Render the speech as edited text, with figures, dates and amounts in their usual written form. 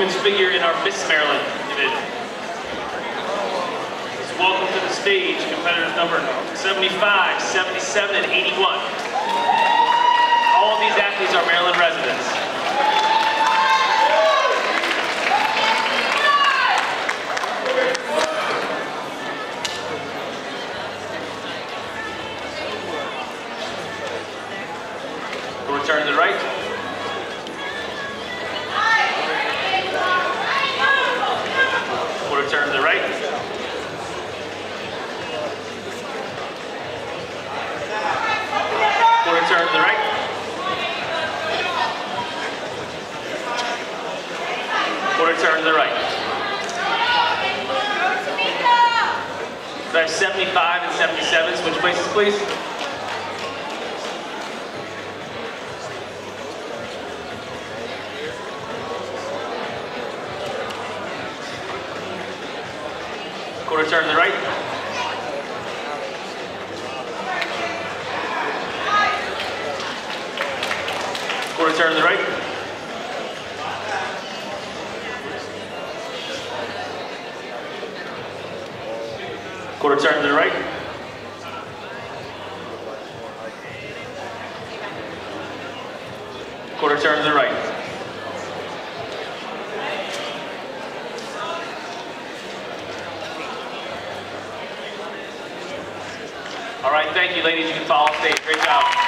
women's figure in our Miss Maryland division. Please welcome to the stage competitors number 75, 77, and 81. All of these athletes are Maryland residents. Return to the right. Quarter turn to the right. Quarter turn to the right. Quarter turn to the right. So I have 75 and 77. Switch places, please. Quarter turn to the right. Quarter turn to the right. Quarter turn to the right. Quarter turn to the right. All right, thank you, ladies. You can follow stage. Great job.